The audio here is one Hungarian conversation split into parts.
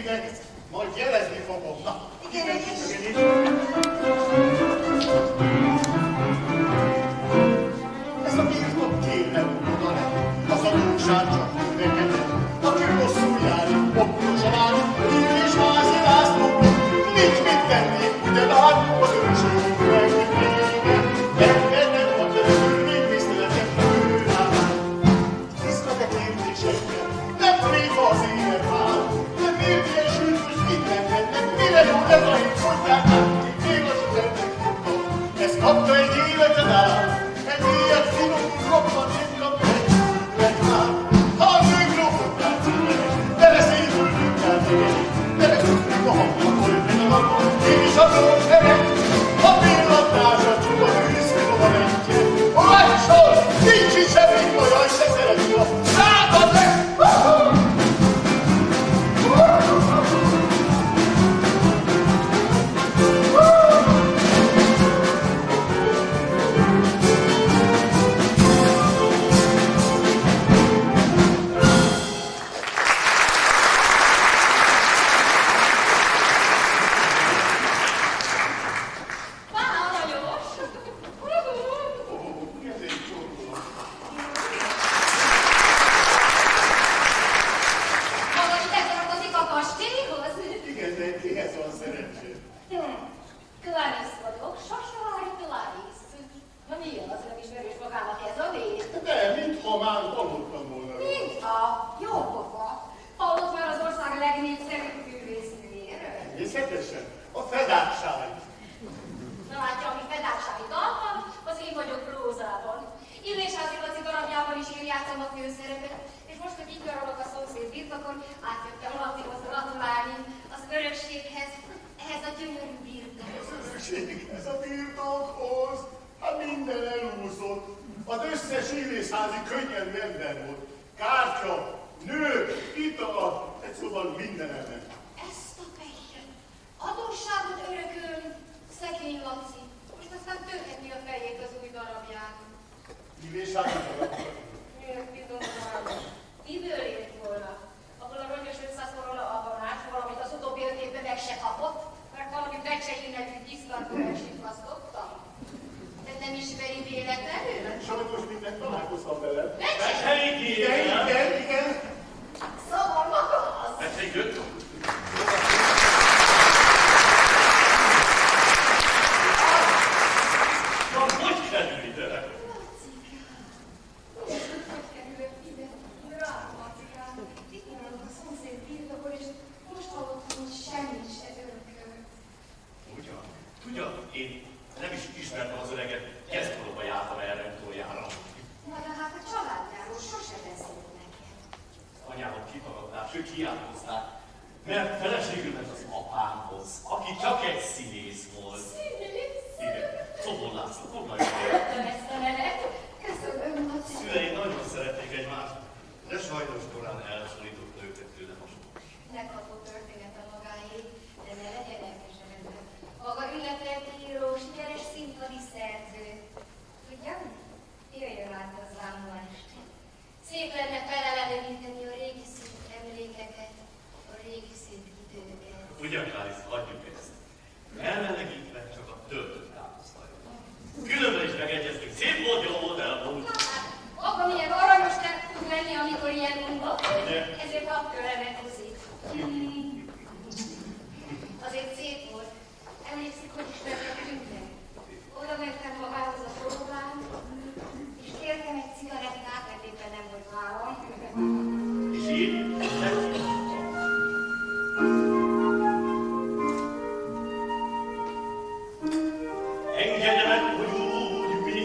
segítek, majd jelezni fogom. Na, igen, ez a birtok kérem oda le, az adóság csak növekedett. Aki rosszul jár, okkosan áll, hív és házi lászlók, nincs mit tenni, ugyebár az örökség megvége. Megvennem a törvény tiszteletet főrám. Tiszta kérdésekkel, nem tréfa az élet áll, nem miért ilyen sűrűs mindennek, mire jó ez a hét, mondják át, még a sikernek tudta. Ez kapta egy életed át, egy ilyet finomul roppant ritka meg már. Ha a nők rokottál címenek, ne veszélyből mindjár tegyenik, ne veszünk a hangjakor, én is adom terek, a pillantása csupa őszkül van egyet. Lássol, nincs is semmi baj, se szeretjük a szátad meg!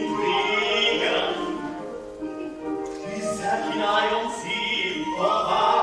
Kínáljon szív a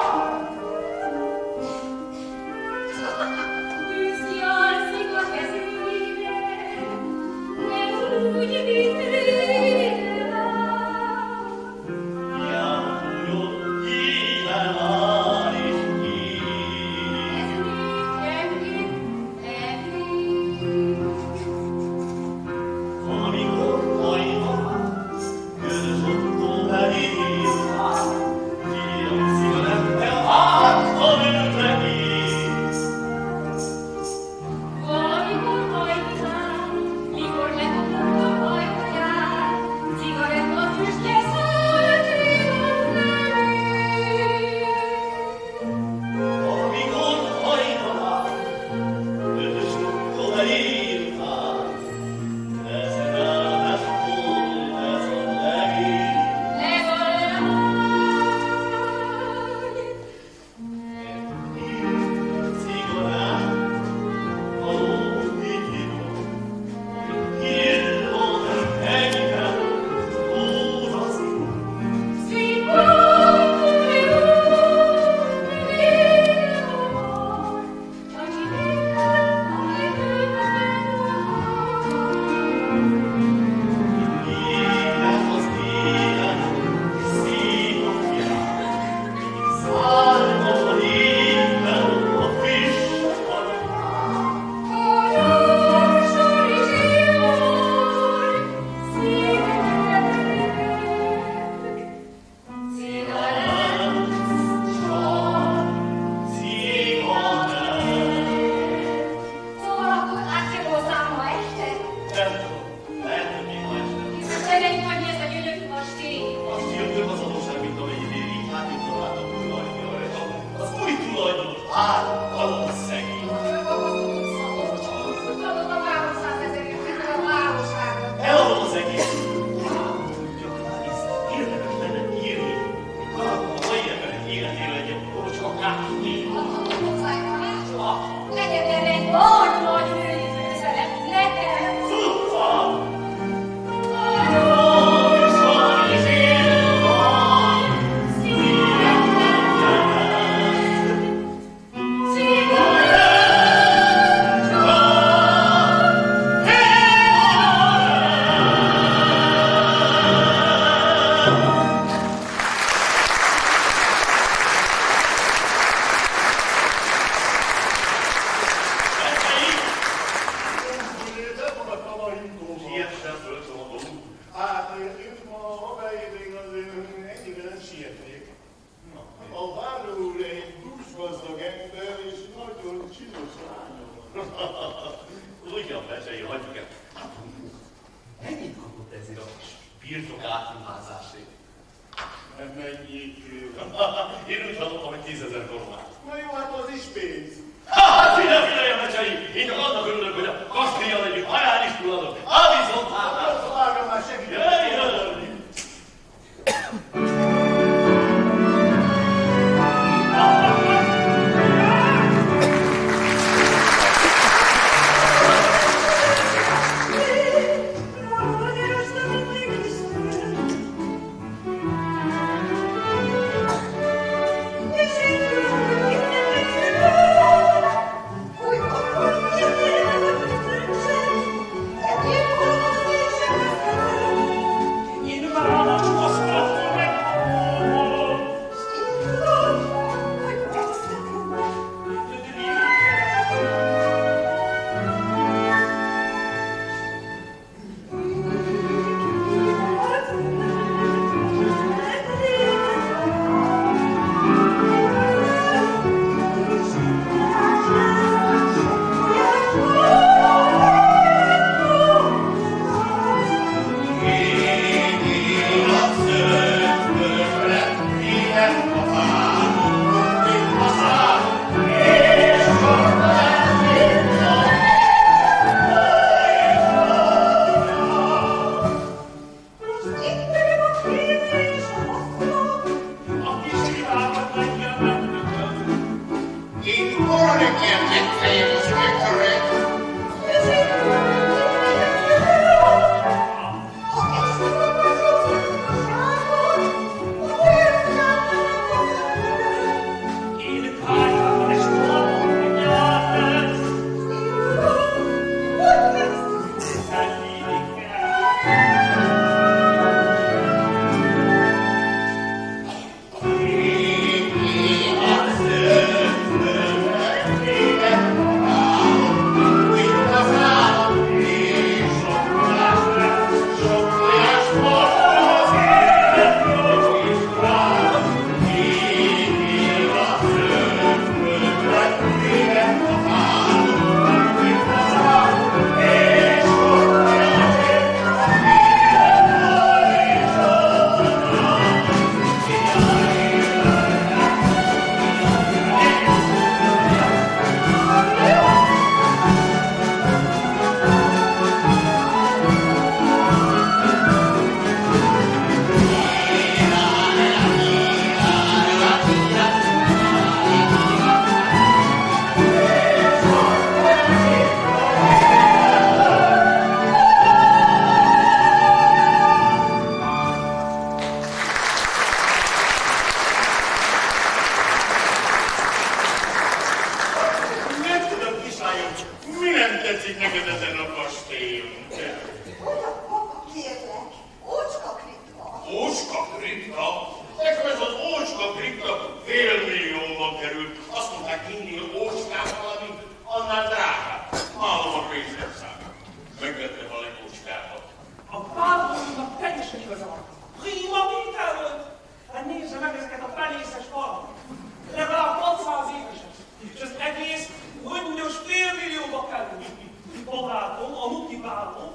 Barátom, a multiváló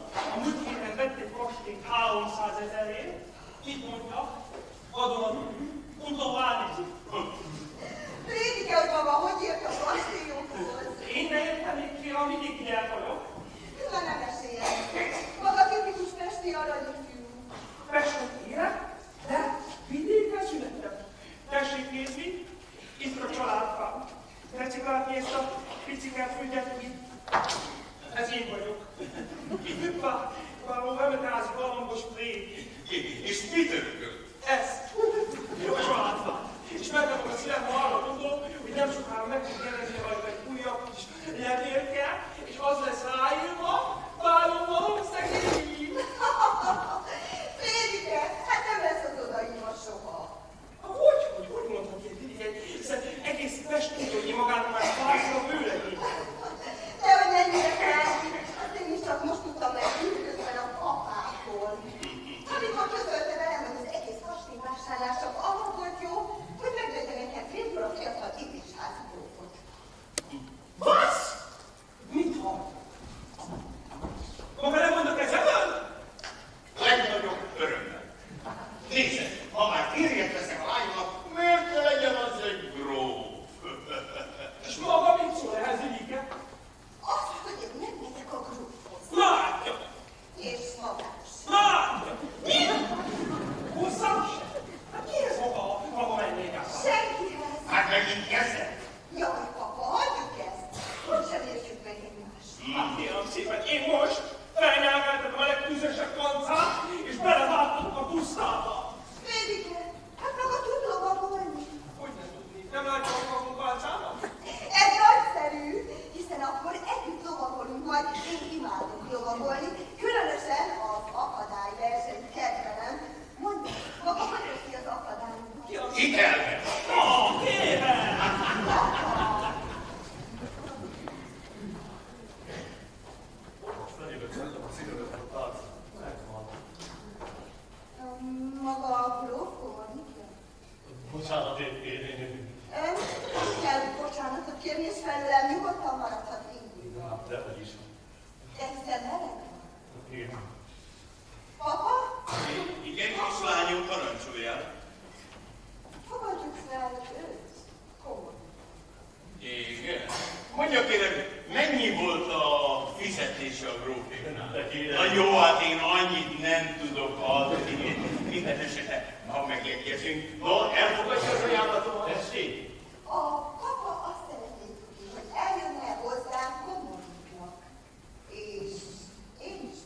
azt a picivel földet itt. Ez én vagyok. Való ömetázi galambos plé. És mit örökölt? Ez. Jó családban. És megkapom a szívem, ha arra gondolom, hogy nem sokára meg tud jelenni rajta egy újabb kis levélke, és az lesz ráírva, vállalom szegény. Frédike, hát nem lesz az odaírva soha. Hogy mondhat ilyen Frédike, hiszen egész Pest tudja, hogy én magának már párszor a bőlegény. De hogy mennyire kell, hát én is csak most tudtam meg ütközben a papától. Amikor közölte velem, hogy az egész kastélyvásárlás csak arra volt jó, hogy megvette nekem férjül a fiatal építésházi grófot. Vasz? Mit hall? Maga nem mondok ezelőn? Legnagyobb örömmel. Nézd, ha már férjet veszek a lánynak, miért ne legyen az egy gróf? És maga mit szól ehhez, Ilike? Azt, hogy én nem megyek a grófhoz. Látja! És magás. Látja! Mi? Hozzám se? Hát ki ez maga mennék át? Senkihez. Hát megint kezdett? Jaj, papa, hagyjuk ezt. Hogy sem értjük meg egymást. Hát kérem szépen, én most felnyelgeltetem a legtűzösebb kancát, és belevágtatok a pusztába. Frédike, hát maga tud lovagolni. Hogy ne tudni? Nem látja a magunk kancának? Ez nagyszerű, hiszen akkor együtt lovagolunk majd. Én imádok lovagolni, különösen az akadályversenyt kedvelem. Mondja, maga hogy veszi az akadályokat? Hitelbe! Kérem! Maga a grófolni? Bocsánat, én... Nem kell bocsánatot kérni, és felőlem nyugodtan maradhat így. Dehogy is. Egyszer meleg van. Igen. Papa, Igen, kislányom, parancsoljál. fogadjuk fel őt. Komoly. Igen. Mondja kérem, mennyi volt a fizetése a gróféknál? Na jó, hát én annyit nem tudok adni. Minden esetre, ha megegyezünk. No, elfogadja az ajánlatomat? Tessék! A papa azt szeretné tudni, hogy eljönne hozzám Komorútnak. És én is.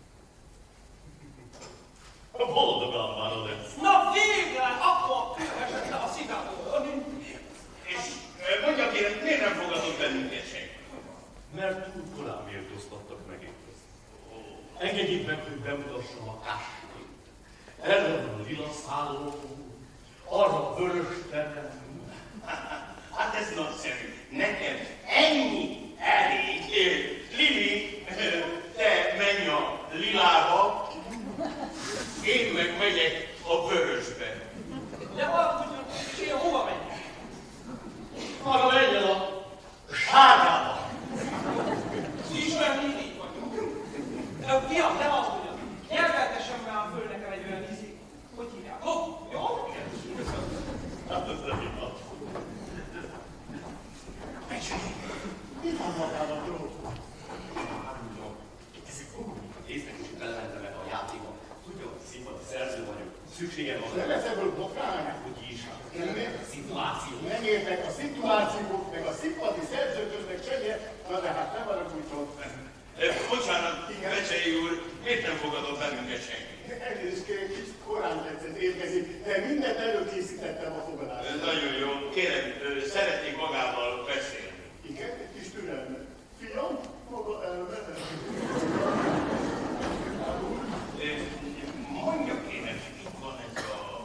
Boldogan várod ezt. Na végre! Akkor esett le a szívából. És mondja kérem, miért nem fogadott bennünket senki? Mert túl korán méltóztattak meg itt. Engedjék meg, hogy bemutassam a kastélyt. Erre van a lila szálló, arra a vörös terem. Hát ez nagyszerű. Nekem ennyi elég. Lili, te menj a lilába, én meg megyek a vörösbe. De aludjon, és én hova menjek? Maga menjen a sárgába. Ismerni így vagyunk. Fiam, ne aludjon. Nyelveltessem rá a föld nekem egy olyan izé. Hogy hívják? Jó? Hát ez nem igaz. Mi van magával, gróf? Ezek kommunikát észnek, és belementenek a játékba. Tudja, hogy színpadi szerző vagyok. Szükségem van. Nem lesz ebből botrány? Hogy is. Nem értek? A szituáció. Nem értek a szituációk, meg a színpadi szerzőköznek semmi, na de hát nem haragudjon. Bocsánat, Becsei úr, miért nem fogadott bennünket senki? Elnézést kérek, kicsit korán tetszett érkezik, de mindent előkészítettem a fogadásra. Nagyon jó, kérem, szeretnék magával beszélni. Igen, egy kis türelmet. Fiam, maga elmehet. Mondja kérem, itt van ez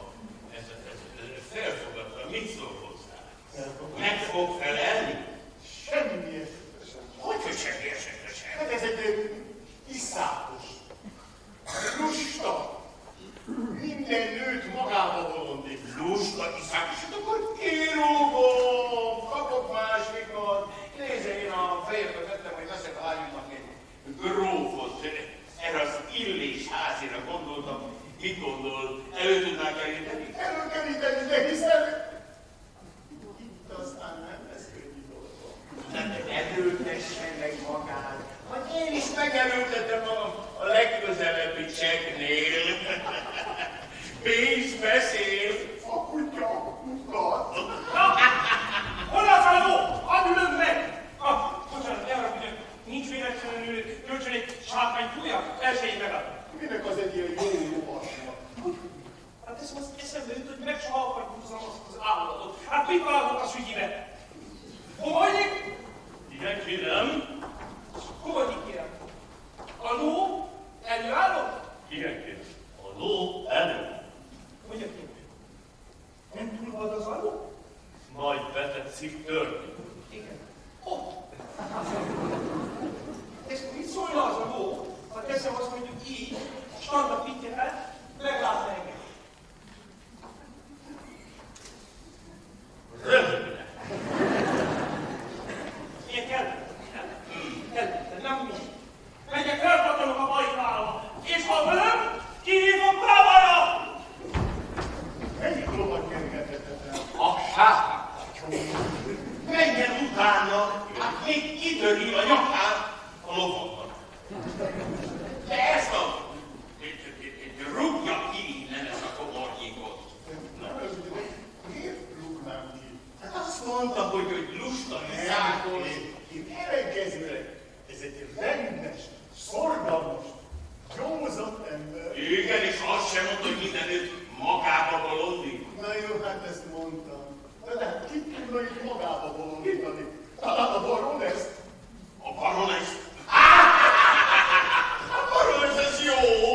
felfogadva, mit szól hozzá? Meg fog felelni? Semmi esetre sem. Hogy semmi esetre sem? Hát ez egy iszátos, lusta, minden nőt magába bolondik. Lusta, iszátos, hát akkor kirúgom, kapok másikat. Nézze, én a fejembe vettem, hogy veszek a lányomnak egy grófot. Erre az Illés házira gondoltam. Mit gondol? Elő tudnál keríteni? Elő keríteni, de hiszen... Itt aztán nem lesz könnyű dolgom. Nem erőltesse meg magát, hogy én is megerőltetem magam a legközelebbi csekknél. Pénz beszél, a kutya mutat. Hol az a ló? Hadd ülöm meg! minek az egy ilyen jó lovasnak? Hát teszem, az eszembe jut, hogy meg se hallgatjuk az állatot. Hát mit találtok a sügyibe? Hova vagyik? Igen, kérem. Hova vagyik, kérem? A ló előállott? Igen, kérem. A ló elő. Mondja, kérem. Nem túl vad az a ló? Majd betetszik törni. Igen. És mit szólna az a ló, ha teszem azt mondjuk így, standard pittyel, meglátna engem? Rövidre. Milyen kell? Nem mi. Megyek, felpattanom a bajtálba, és ha velem, kihívom Brávára! Melyik lovat kergetett el? A sápát. Menjen utána, hát még kitöri a nyakát a lovaknak. De ezt a... rúgja ki innen ezt a komornyékot. Nem, ez ugye, miért rúgnám ki? Hát azt mondta, hogy lusta viszákol. Ellenkezőleg, ez egy rendes, szorgalmas, józan ember. Igen, és azt sem mondta, hogy mindenütt magába bolondik. Na jó, hát ezt mondtam. De hát ki tudna itt magába bolondítani? Talán a baronest? A baronest? A baronest, ez jó!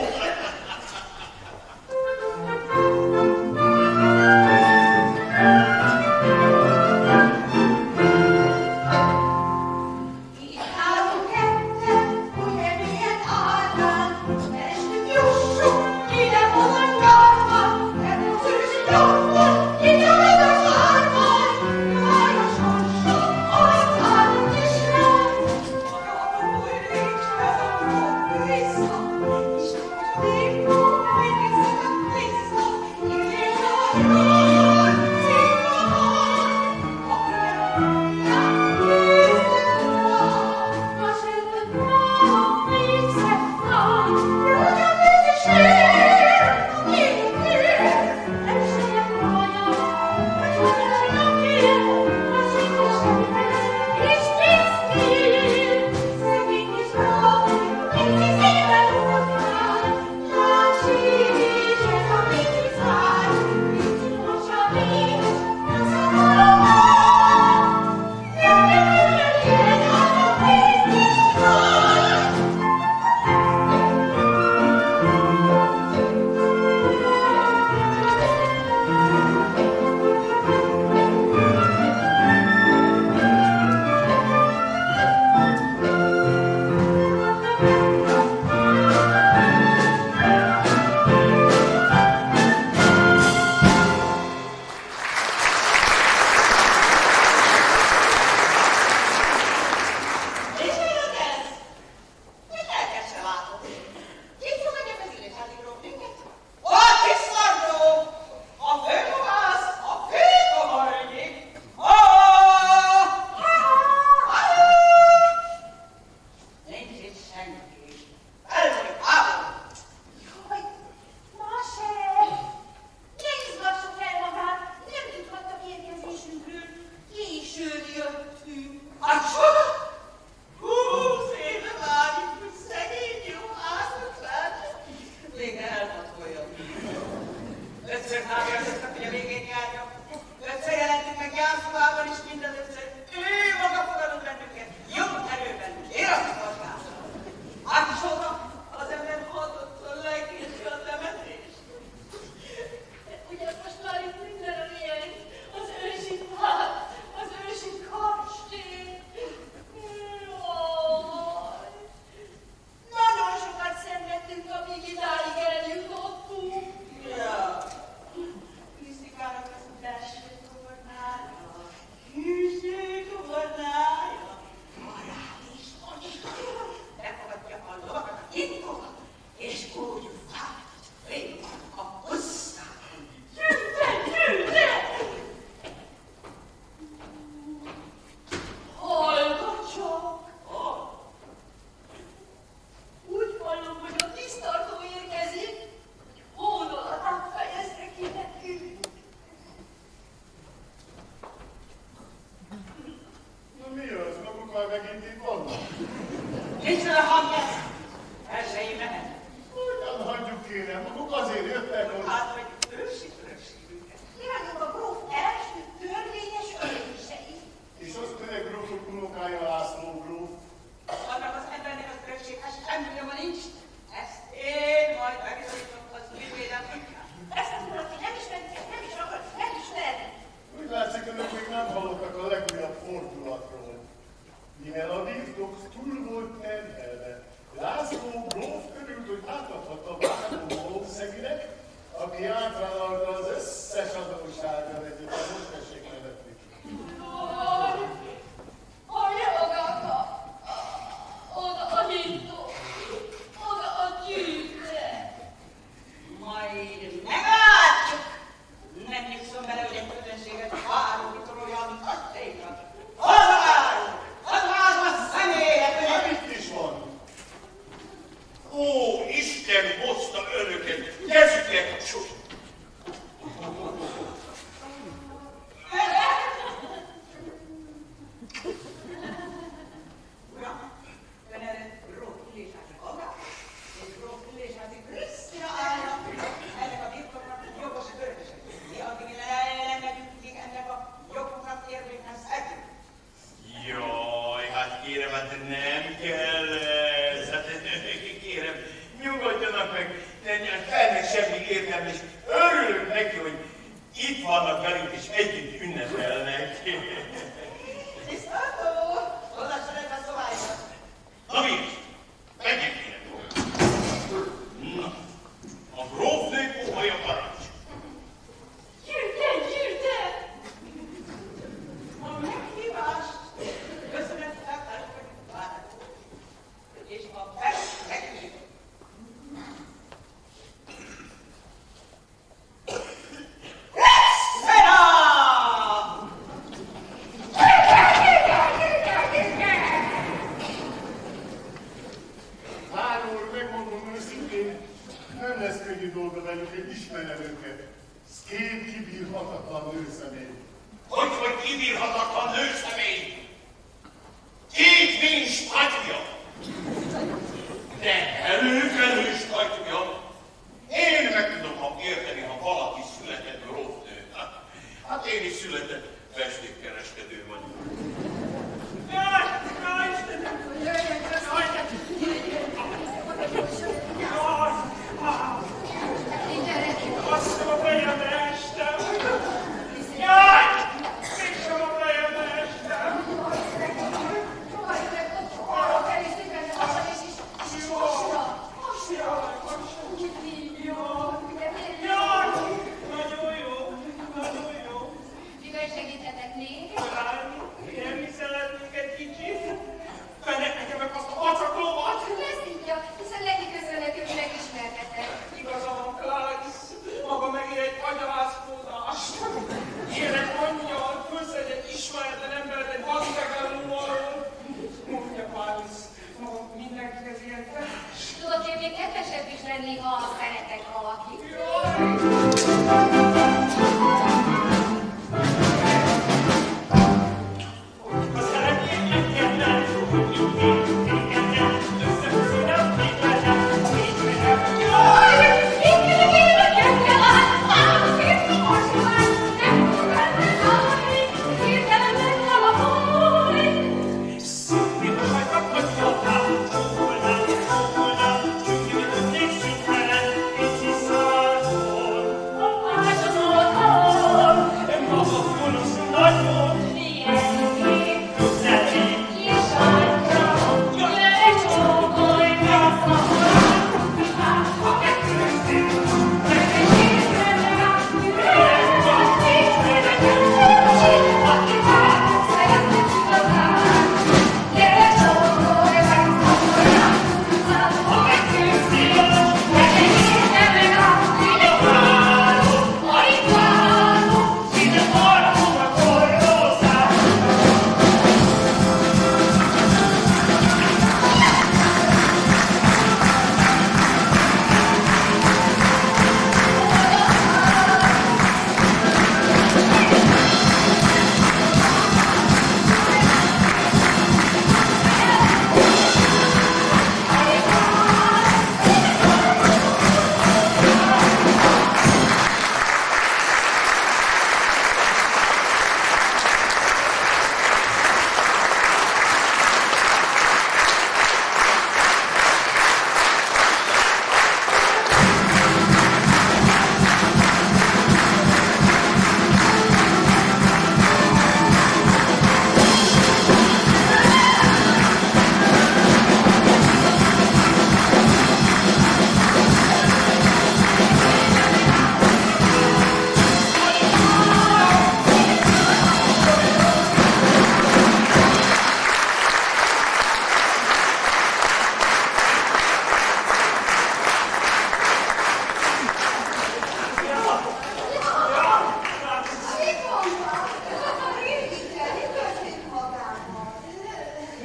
Micsoda hang ez? El se én mehet. Ugyan kérem, maguk azért jöttek, hogy... Hát, hogy őrségünket. Mi vagyunk a gróf első törvényes örökösei. És az tényleg grófok unokája László gróf. Annak az embernek az örökség, hát semmi nyoma nincs. Ezt én majd megbizonyítom az ügyvédem. Ezt az urat, hogy nem ismerik, nem is akar megismerni. Úgy látszik, önök még nem hallottak a legújabb fordulatról. Mivel a birtok túl volt terhelve, László gróf körült, hogy átadhatta a báró Valószeginek, aki átvállalta az összes adósságot együtt, a most tessék nevetni. Hallja magát oda a hintó, oda a gyűjtre. Majd meglátjuk. Nem nyugszom bele, hogy egy közönséget várunk, mikor olyan kastélyban. Az a személyet, Hát itt is van. Ó, Isten hozta önöket, kezüket csuk! Uram, ön erre gróf Illésházi Agá és gróf Illésházi Krisztina állnak. Ennek a birtoknak jogos örökösei. Mi addig nem megyünk, míg ennek a jogoknak érvényhez szegünk. Jaj, hát kérem, hát nem kell ez. Hát, kérem, nyugodjanak meg, ennek semmi értelme, és örülök neki, hogy itt vannak velünk, és együtt ünnepelnek. Tisztelt úr, olvasson ezt a szobályban. Na mi? Menjek kérem. Na, a grófnő óhaja parancs. Gyűjte! A meghívást köszönettel elfogadjuk várjuk, és a meghív. Pár úr, megmondom őszintén, nem lesz könnyű dolga velük, hogy ismerem őket. Ez két kibírhatatlan nőszemély. Hogy kibírhatatlan nőszemély? Két vén statja! De előkelő statja! Én meg tudom érteni, ha valaki született grófnő. Hát én is született festékkereskedő vagyok. Jaj, Istenem! Azt hiszem a fejembe estem! Jaj! Mégsem a fejembe estem!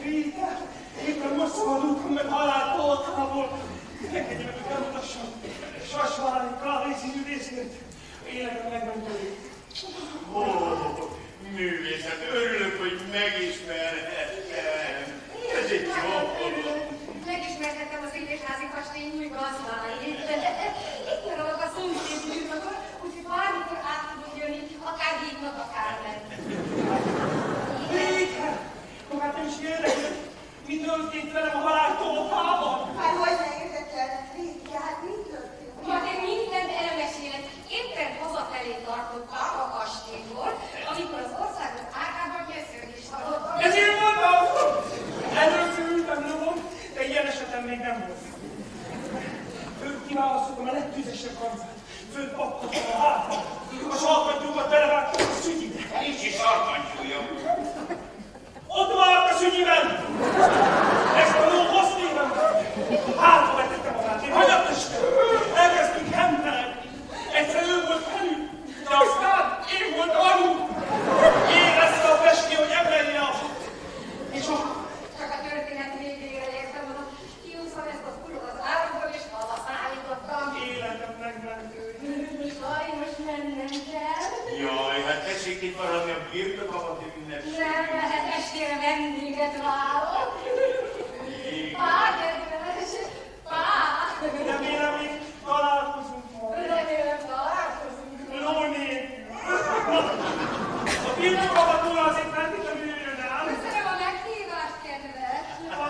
Réke, éppen most szabadultam meg haláltoltából. Engedje meg, hogy elmutassam Sasvári kávészínű részét. Életem megmentői. Ó, művészet, örülök, hogy megismerhettem. Ez egy jó. Megismerhettem az Illésházi kastély új gazdáit. Itt maradok a szomszéd műszakon, úgyhogy bármikor át tudok jönni, akár hívnak, akár nem. Réke! Magát nem is érdekel, mi történt velem a haláltoltában? Hát hogy ne érdekel? Réke, hát mi történt? Majd én mindent elmesélek. Éppen hazafelé tartottak a kastélyból, amikor az országos ágában nyesződést hallottam. Ez én voltam! Először ültem lovon, de ilyen esetem még nem volt. Kiválasztottam a legtüzesebb kancát. Fölpattattam a hátam. A sarkantyúkat belevágtam a szügyibe. Nincs is sarkantyúja. Ott várt a szügyiben! Ezt a ló hoztében! Hátba vetette magát, én hanyattestem! Elkezdtünk hemperegni. Egyszer ő volt felül, de aztán én voltam alul. Érezte a festő, hogy emelje a hat. És akkor Csak a történet végére értem oda. Kiúszom ezt az urat az árokból, és hazaszállítottam. életem megmentő. Sajnos mennem kell. Jaj, hát tessék itt maradni a birtokamat ünnepség. Nem lehet, estére vendéget várok. Pá, kedves! Pá! Remélem, még találkozunk majd. Remélem találkozunk. Ló nélkül. A birtokamat úr azért feltétlenül jöjjön el. Köszönöm a meghívást, kedves!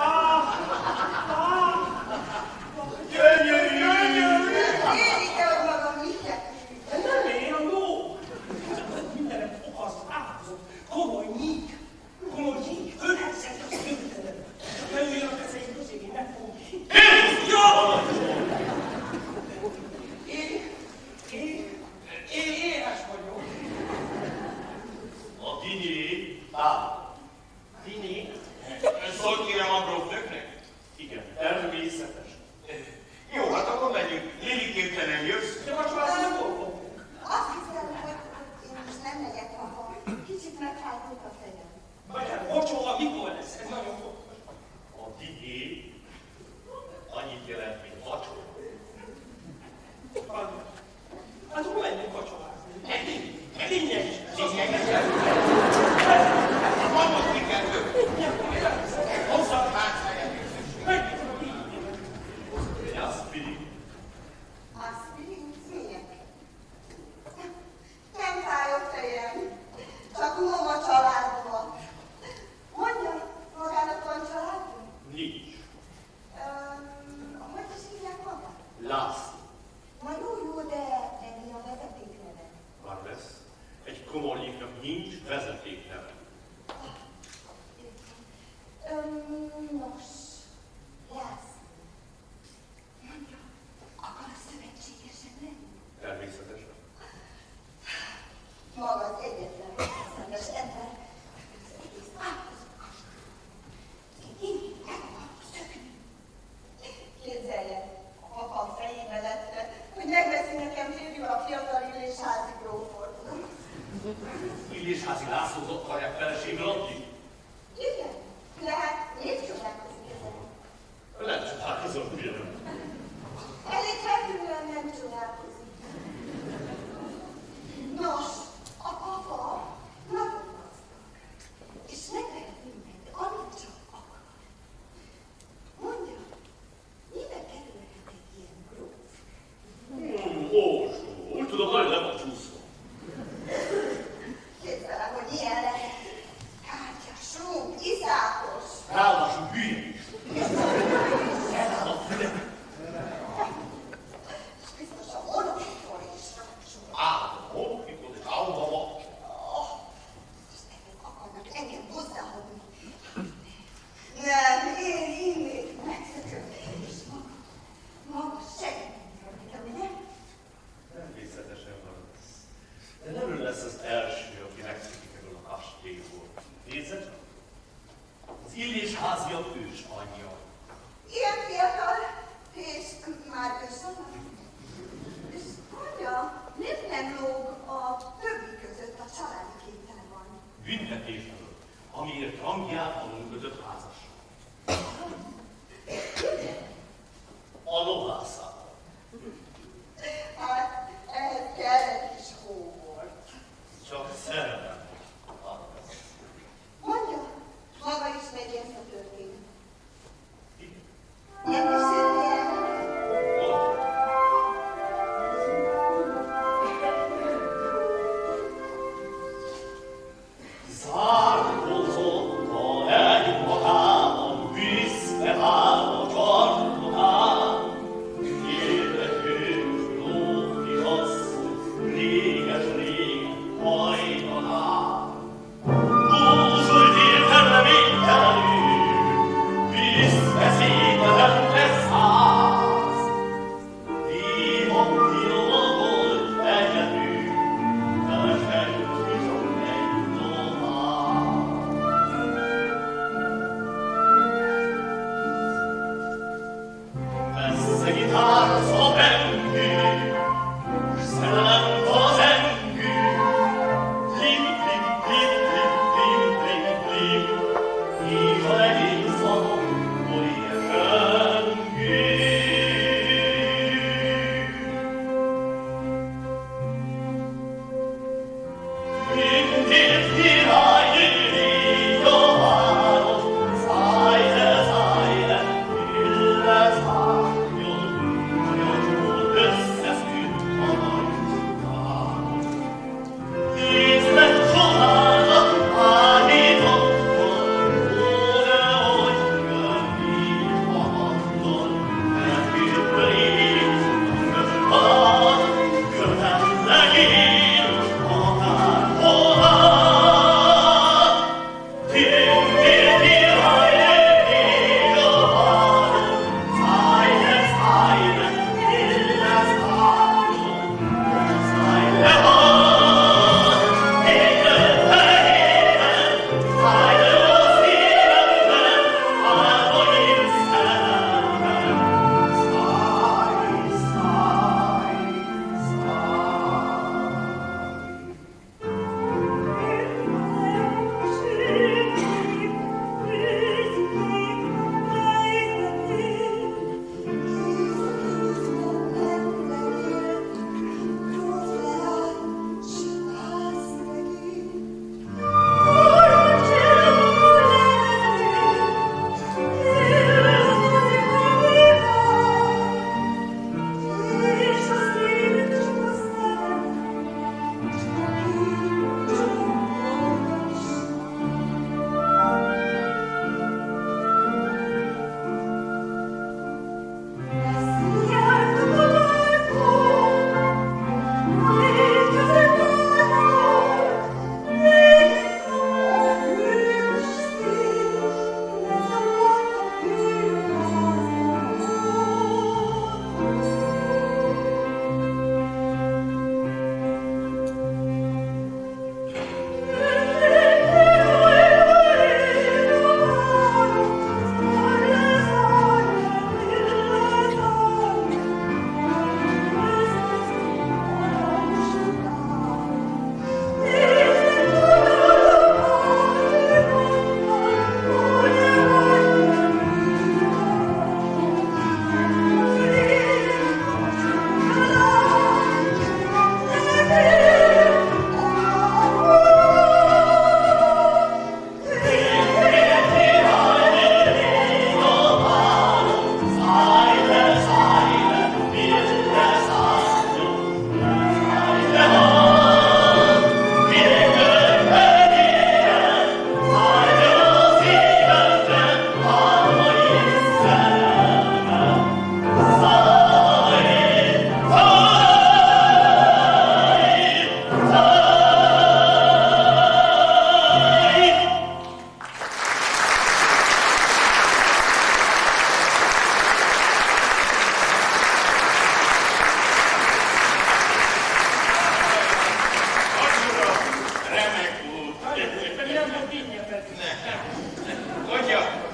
Jöjjön! Érike, hogy magam mit tett? Nem én, a ló! Mindenek oka az áldozat. Komoly nyík, fölhelyezett a szövőtelen. Beüljön a kezeim közé, én meg fogom. Én éhes vagyok. A diné. Diné? Szólt kérem a grófnöknek? Igen, természetes. Jó, hát akkor megyünk. Lilikért te nem jössz? De vacsorázni nem fogok. Azt hiszem, hogy én most nem megyek haza. Kicsit megfájtott a fejem. Vagy vacsora mikor lesz? Ez nagyon fontos. A diné annyit jelent, mint vacsora. Hát akkor menjünk vacsorázni. Tényleg is. A mamot ki kell több. Hozzad hátszáját. Menjünk a díjjét. Aspirin. Aspirin? Miért? Nem fáj a fejem. Csak unom a családban. Mondja, magának van családban? Nincs. Hogy is hívják magát? László. Na jó, de mi a vezetékneve? Már lesz. Egy komornyiknak nincs vezetékneve. Nos, László. Mondja, akar a szövetségesen lenni? Természetesen. Maga az egyetlen szenves ember. Az egész változott kastély. Én meg akarok szökni. Képzelje, a papám fejébe lette, hogy megveszi nekem férjül a fiatal Illésházi grófot. Illésházi Lászlót akarják feleségül adni? Igen, de hát miért csodálkozik ezen? Nem csodálkozom, fiam. Elég feltűnően nem csodálkozik. Nos, a papa nagyon gazdag, és megvehet mindent, amit csak akar. Mondja, mibe kerülhet egy ilyen gróf? Ósó, úgy tudom, nagyon le van csúszva. Képzelem, hogy ilyen lehet. Kártyás, rúg, iszákos. Ráadásul hülye is. Eláll a füle. És biztos a monokitól is rácsol. Álmom, mikor egy álmom. És ezek akarnak engem hozzáadni. Nem, én innét megszökök. És maga segíteni nekem, ugye? Természetesen van lesz. De nem ő lesz az első, aki megszökik ebből a kastélyból. Nézze csak! Az Illésháziak ős anyja. Ilyen fiatal, és már őszonal. És mondja, miért nem lóg a többi között a családi képtelen van? Büntetés az, amiért rangját alul kötött házasság.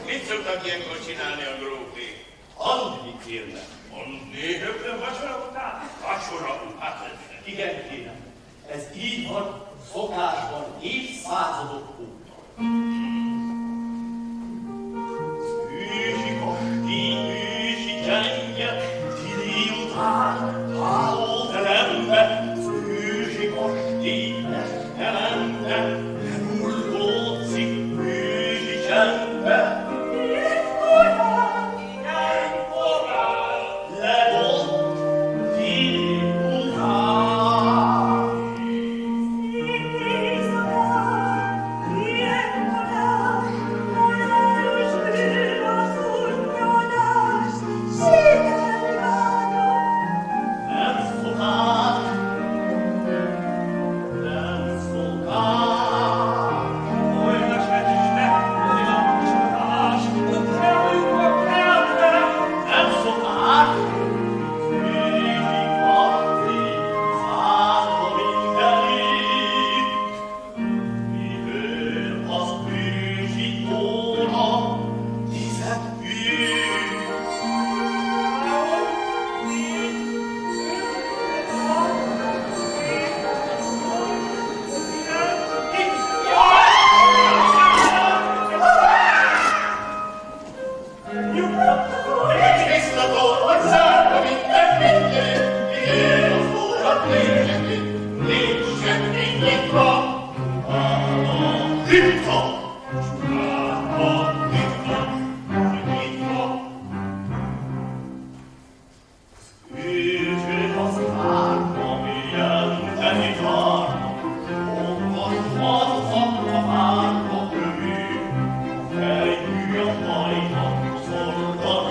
Mit szoktak ilyenkor csinálni a grófék? Aludni kérlek. Aludni? Rögtön vacsora után? Vacsora után? Igen, kérem. Ez így van szokásban évszázadok óta. Ősi kosti, ősi csendje, tili után, hálóterembe, ősi kosti, estemente, elurgózik ősi csendbe.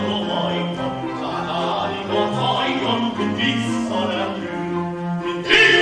Vissza nem jön, mint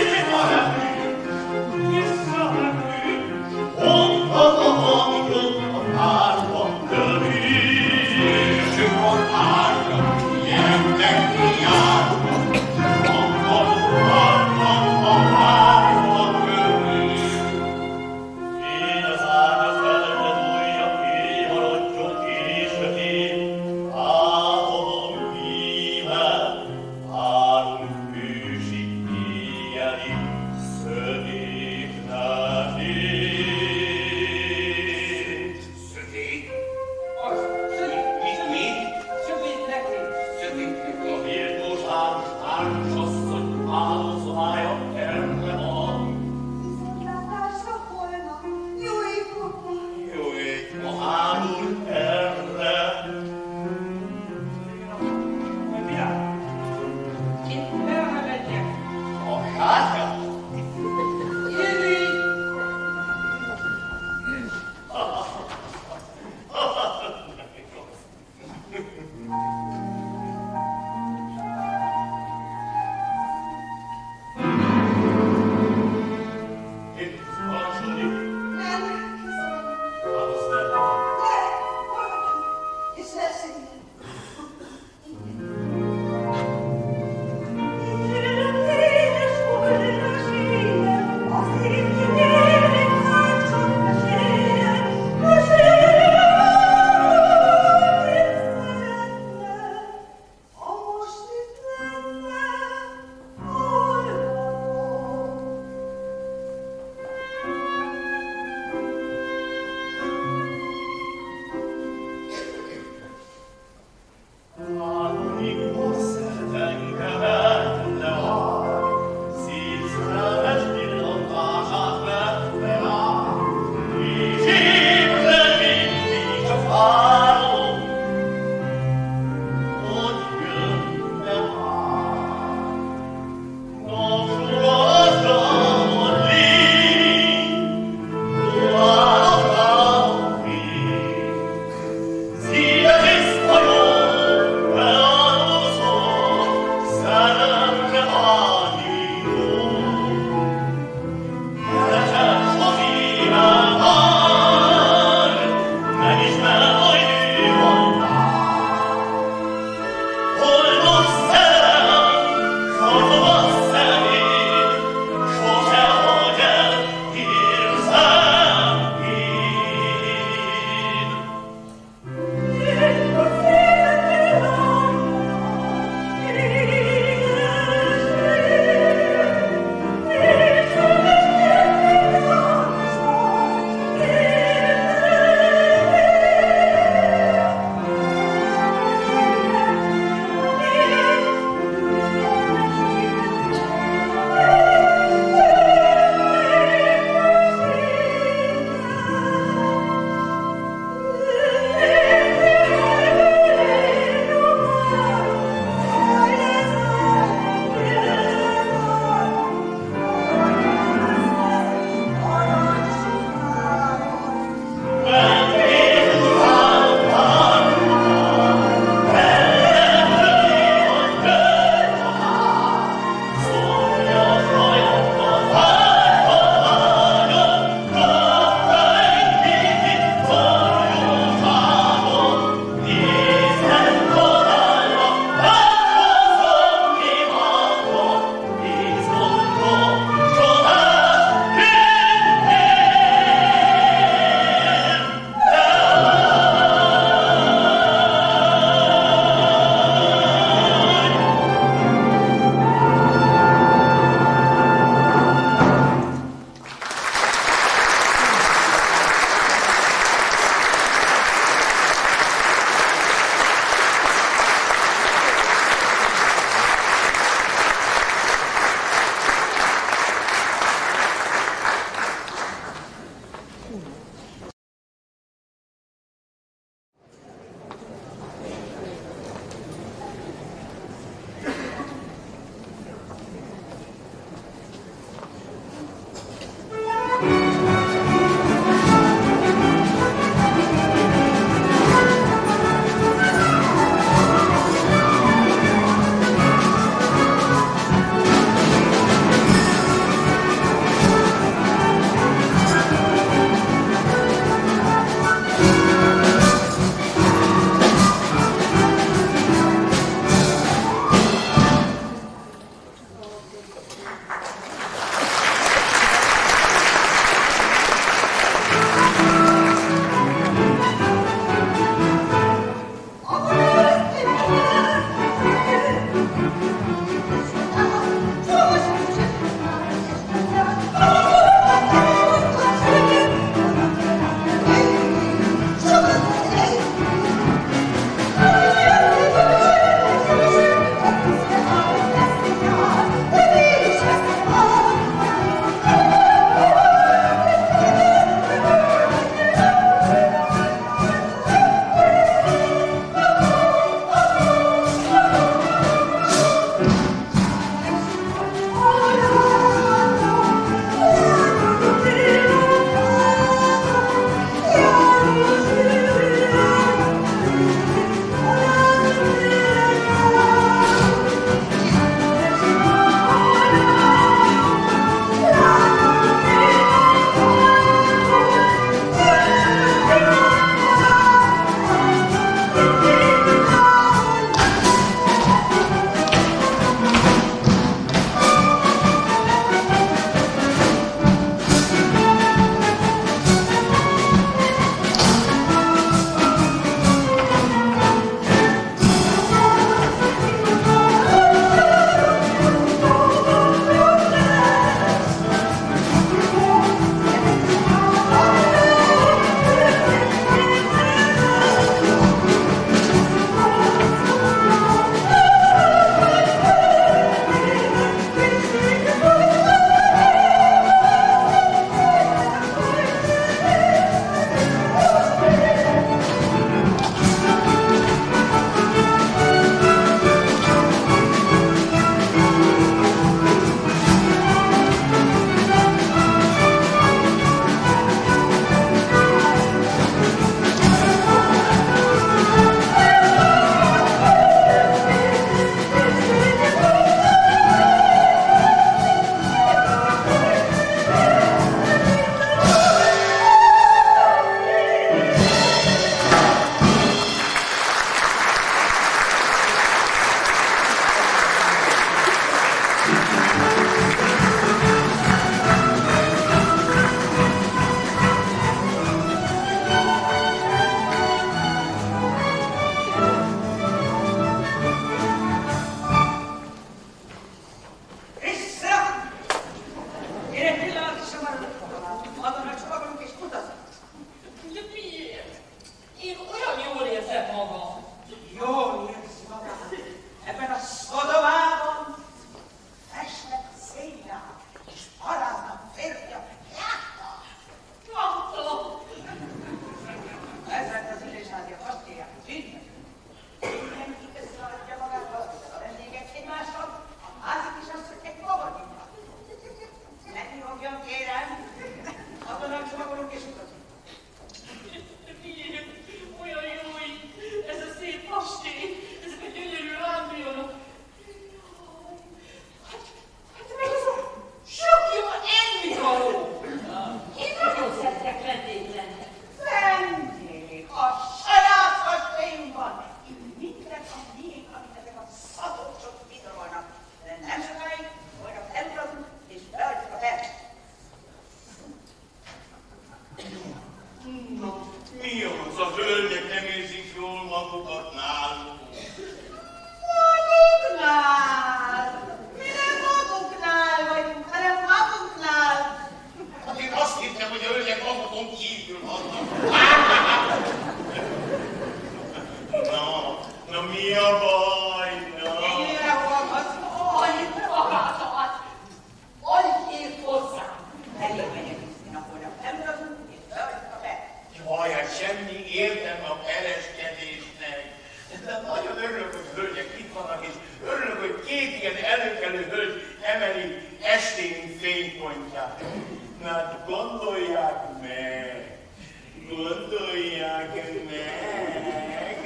mi a baj? Ennyire hallgatsz? Annyit magától! Alig írt hozzám! Elég megyek Krisztina, holnap nem maradunk, és beadjuk a be. Jaj, hát semmi értem a kereskedésnek. De nagyon örülök, hogy hölgyek itt vannak, és örülök, hogy két ilyen előkelő hölgy emeli esténk fénypontját. Na hát gondolják meg! Gondolják meg!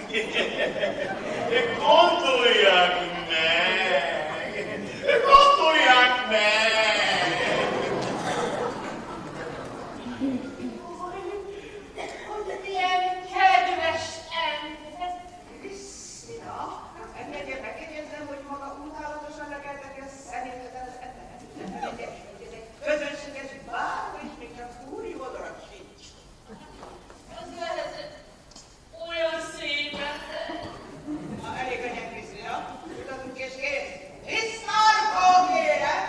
Gondolják meg! Gondolják meg! Hogy milyen kedves ember! Krisztina, engedje megjegyezzem, hogy maga utálatosan legelteti a személyzetet az etemet. Ez egy közönséges bár, és még csak úri odarat sincs. Az lehet olyan szépen. Na, elég legyen, Krisztina. Utatunk és kész. Tisztárkó, kérem!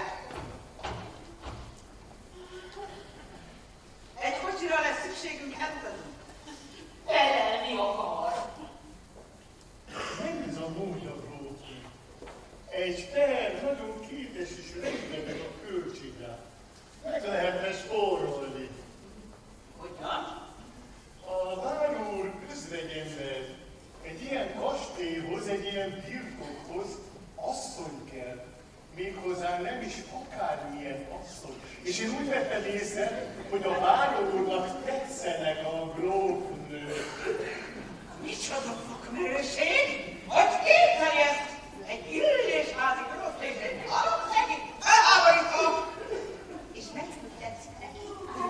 Egy kocsira lesz szükségünk, elutazunk. Felelni akar! Nem ez a módja, Bróki. Egy ter nagyon kétes és rögtön meg a költségre. Meg lehetne spórolni. Hogyan? A váró úr özvegyember egy ilyen kastélyhoz, egy ilyen birtokhoz asszony kell. Méghozzá nem is akármilyen asszony. És én úgy vettem észre, hogy a váró úrnak tetszenek a grófnők. Micsoda fakmerőség? Hogy képzelj ezt? Egy illésházi gróf és egy alapszegi felháborító! És meg hogy tetszik neki?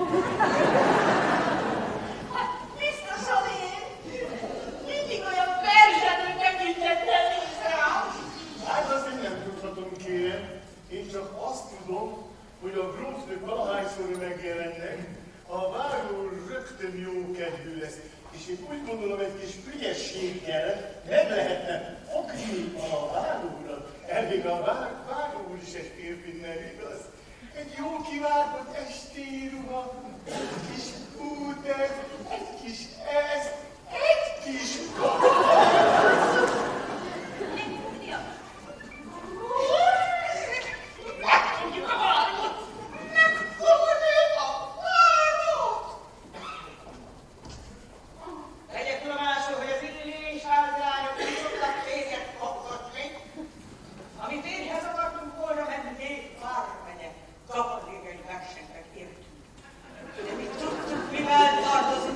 Hát biztosan én! Mindig olyan versenő tekintettel néz rám! Hát azt én nem tudhatom, kérem. Én csak azt tudom, hogy a grófnők valahányszor megjelennek, a váró úr rögtön jókedvű lesz. És én úgy gondolom, egy kis ügyességgel meg lehetne fogni a váró urat. Elvég a váró úr is egy férfi, nem igaz? Egy jó kivágott estéruha, egy kis púder, egy kis ez, egy kis Megfogjuk a várót! Megfogjuk a várót! Legyen tudomásul, hogy az illésházi lányok nem szoktak féket fogtatni. Amit énhez akartunk volna menni, még vármegye kapadégai versenyre értünk. De mi tudtuk, mivel tartozik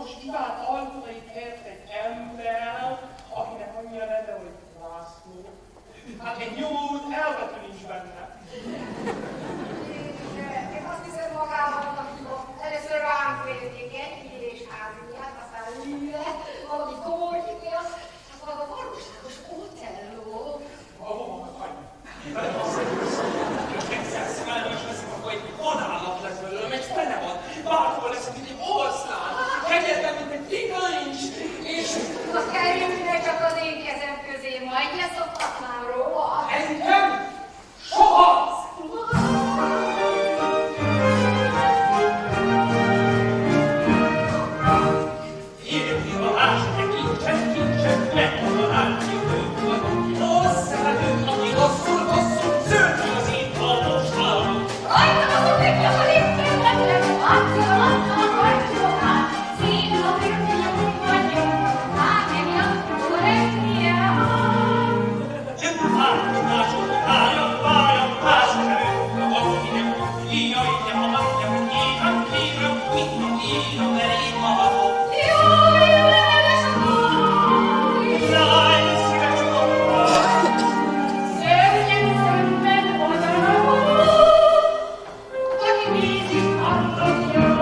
János Iván ajtóit ért egy ember, akinek annyira neve, hogy László. Hát egy nyomorult elvető nincs benne. Én azt hiszem magában, először ránk vélték egy ülésházi miatt, aztán lűre, valami komoly miatt, hát valami valóságos Otelló. Egyszer szálljós leszek, akkor egy vadállat lesz belőlem, egy fenevad, bárhol leszek, egy oroszlán, kegyetlen, mint egy tigancs, és... Ha kerülne csak az én kezem közé, majd leszokhatnám róla. Engem? Soha! Érti a másik kincsen, megtalálni őt, rossz szeretőt, aki rosszul szőti az én valóságom. Ajta azok neki a lépteletlen, adta a rajtolán, szíven a vértények vagyok, hát emiatt korrektiál. Hát, mások, váljak, mások előtt, azt hívem, jaj, de ha mondjam, kívül, minden írom, de én magadom. Jaj, lehetes a kói! Jaj, szíves mondom! Szörnyen szemben odavaló, aki nézik, annak jó.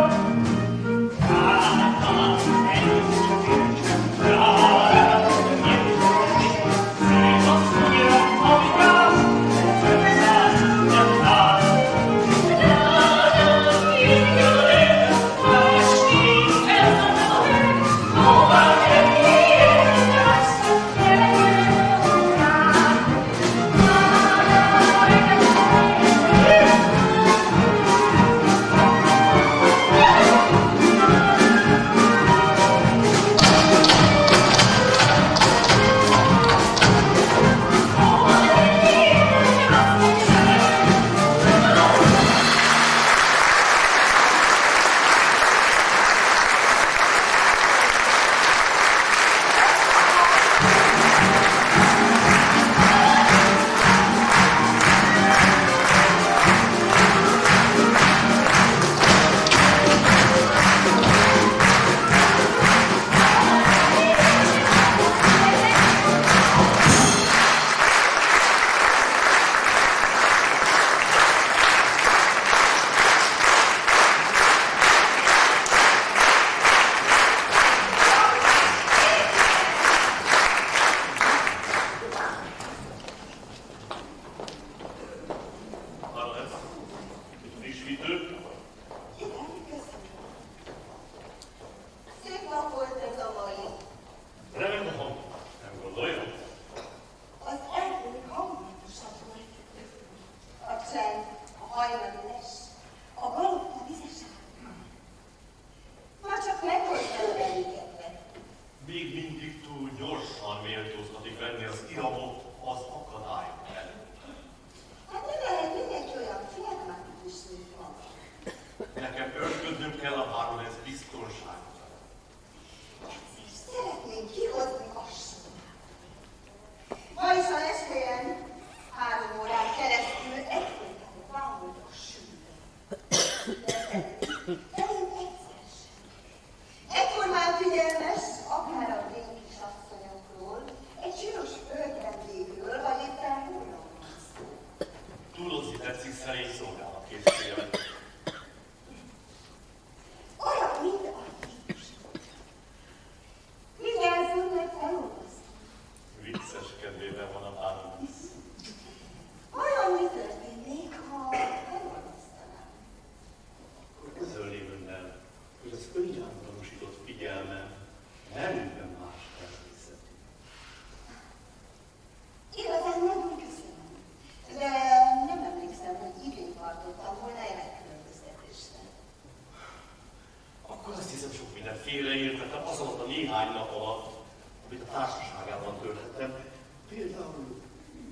félreértettem az alatt a néhány nap alatt, amit a társaságában töltettem. Például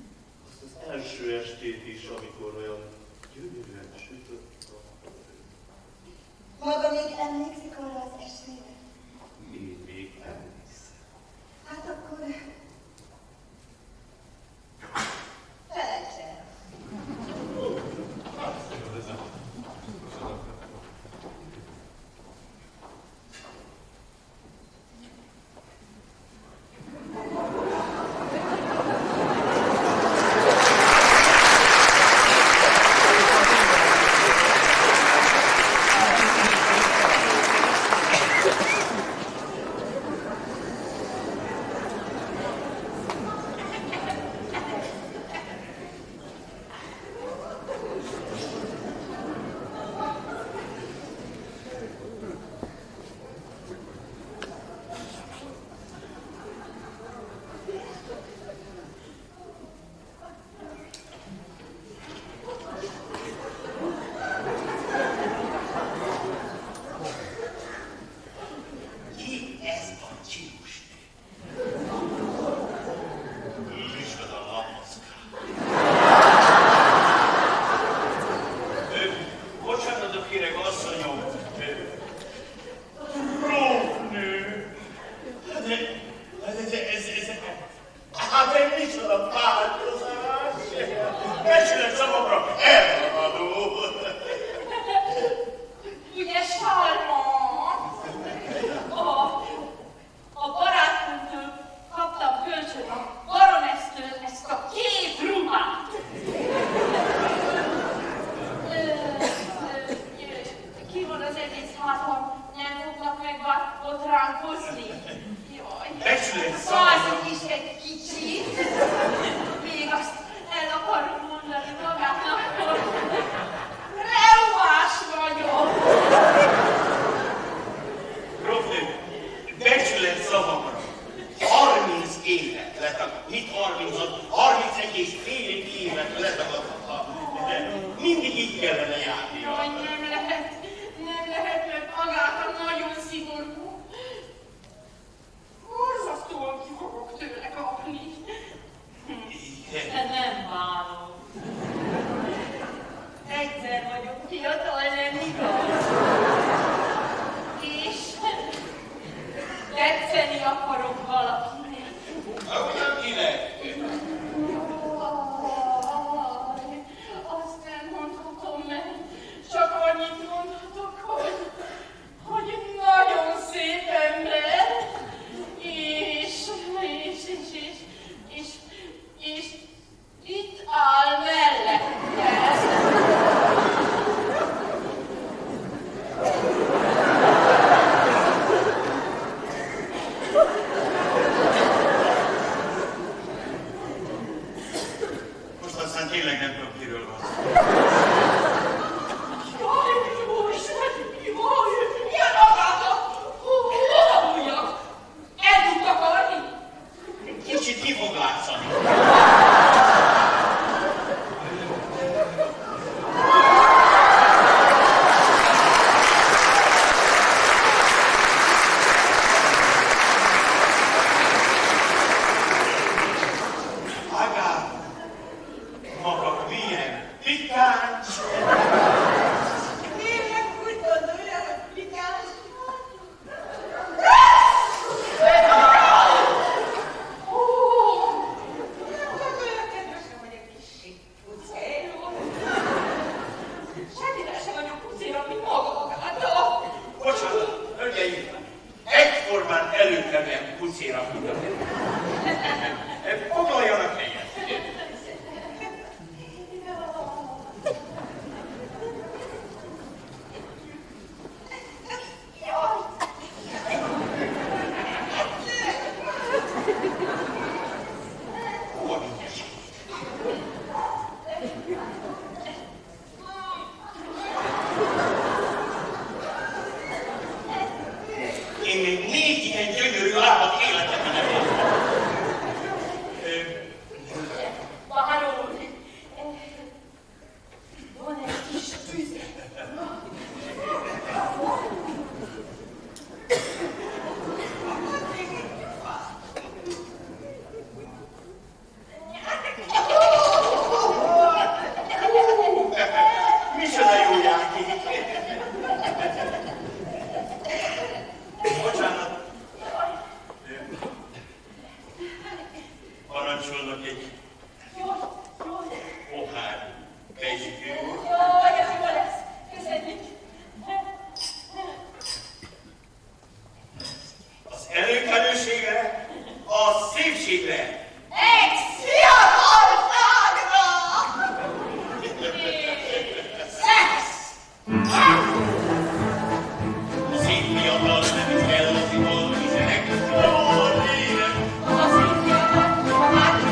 azt az első estét is, amikor olyan gyönyörűen sütött a nap. Maga még emlékszik arra az estére? Még emlékszem. Hát akkor... felejts el. napot ránk hozni. Jaj, Becsületszavak. várjuk is egy kicsit. Még azt el akarom mondani magának, hogy reumás vagyok. Grófnő, becsület szavamra. 30 évet letagadt. Mit 30-at? 31 és fél évet letagadhat. Mindig így kellene járni. Jaj, nem lehet, mert magától nagyon szigorú. Borzasztóan ki fogok tőle kapni. De nem bánom. Egyszer vagyok fiatal, nem igaz? És tetszeni akarok valakinek. Ugyan kinek? Azt nem mondhatom meg, csak annyit mondhatok, hogy nagyon szép ember, és itt áll mellette. Most aztán tényleg nem tudom, kiről van szó. Jaj, milyen magátnak! Hova bújjak? El tud takarni? Kicsit ki fog látszani. Agár, maga milyen pikáns. Tényleg úgy gondolja, hogy pikáns nem gondolja, kedvesem, hogy egy kicsit pucér. Semmire sem vagyok pucéra, mint maga magától. Bocsánat, hölgyeim, egyformán előkelően pucéra mutatni. Foglaljanak helyet. Hova mindjárt? Én még 4 ilyen gyönyörű állat életemben nem láttam. Báró, van egy kis tüze. Micsoda jó játék! Bocsánat. Parancsolnak egy pohár pezsgő. Jaj, ez jó lesz. Köszönjük. Az előkelőségre, a szépségre. Egy fiatalságra! Szex! A szép fiatal nem kell az ibolizek. Jól ének. A szép fiatal, a másik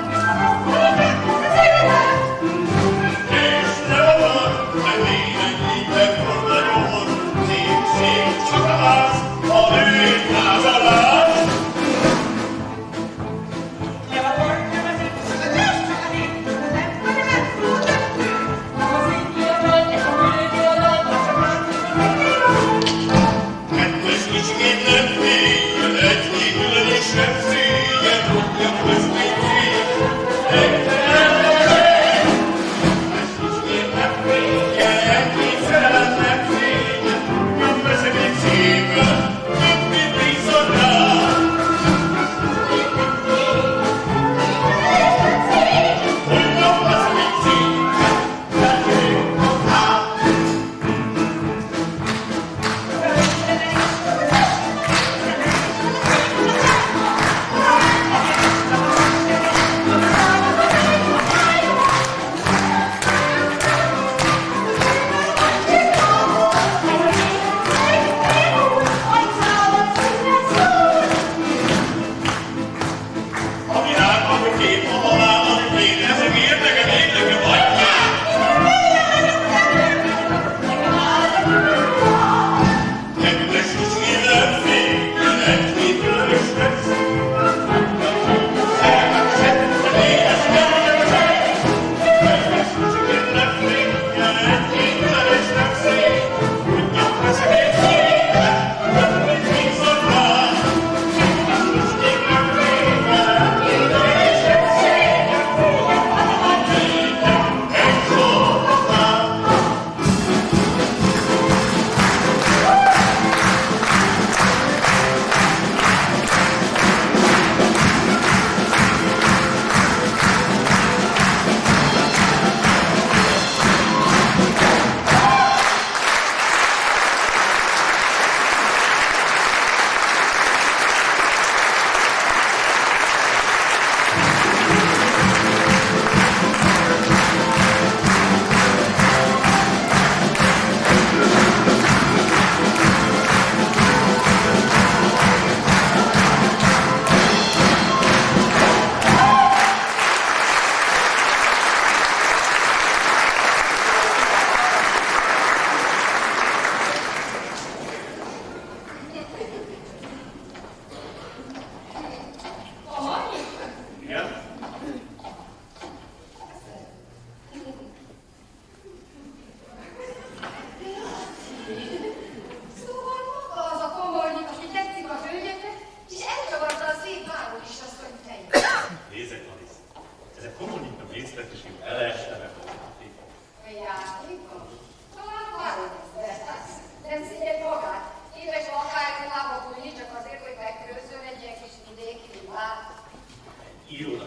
És ne van, hogy mindenkinek volna jól. Szépség csak a ház, a női házalás. Kettes ismétlen fél, egy különösebb szégyen, rúgja közben szél. Kettes ismétlen fél, egy szerelemnek szégyen, nem veszek egy szépen, több mint bízod rá. Hogy nem veszek egy szépen,